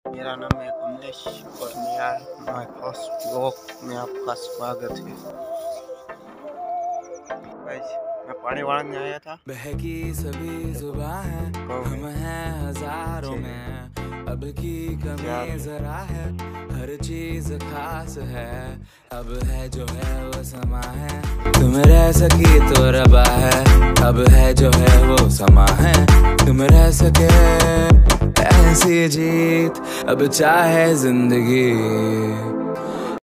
मेरा नाम है कमलेश और मेरा माय फर्स्ट ब्लॉग में आपका स्वागत है। गाइस, मैं पानी वाड़ने आया था। बहकी सभी जुबां है, हम हैं हजारों में, अब की कमी जरा है, हर चीज खास है, अब है जो है वो समा है, तुम रह सकी तो रबा है, अब है जो है वो समा है, तुम रह सके ऐसी जीत अब चाहे जिंदगी।